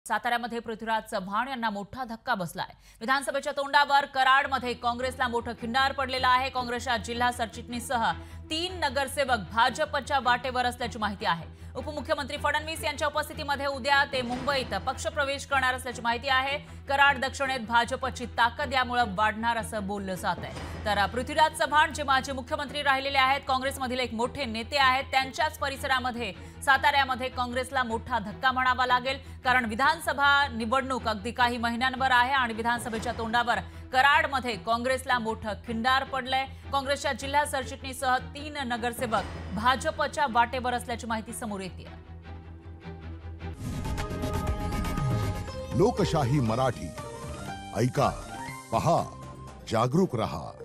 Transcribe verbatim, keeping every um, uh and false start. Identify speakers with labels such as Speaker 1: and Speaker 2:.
Speaker 1: साताऱ्यामध्ये पृथ्वीराज चव्हाण यांना मोठा धक्का बसलाय। विधानसभेच्या तोंडावर कराडमध्ये काँग्रेसला मोठं खिंडार पडलेलं आहे। काँग्रेसच्या जिल्हा सरचिटणीससह तीन नगरसेवक भाजपच्या वाटेवर असल्याची माहिती आहे। उपमुख्यमंत्री फडणवीस यांच्या उपस्थितीमध्ये उद्या ते मुंबईत पक्षप्रवेश करणार असल्याची माहिती आहे। कराड दक्षिणेत भाजपची ताकद यामुळे वाढणार असं बोललं जात आहे। तर पृथ्वीराज चव्हाण जे माजी मुख्यमंत्री राहिलेले आहेत, काँग्रेसमधील एक मोठे नेते आहेत, त्यांच्याच परिसरामध्ये साताऱ्यामध्ये काँग्रेसला मोठा धक्का म्हणावा लागेल। कारण विधानसभा निवडणूक अगदी काही महिन्यांवर आहे आणि विधानसभेच्या तोंडावर कराडमध्ये काँग्रेसला मोठं खिंडार पडलंय। काँग्रेसच्या जिल्हा सरचिटणीसह तीन नगरसेवक भाजपच्या वाटेवर असल्याची माहिती समोर येते।
Speaker 2: लोकशाही मराठी ऐका, पहा, जागरूक रहा।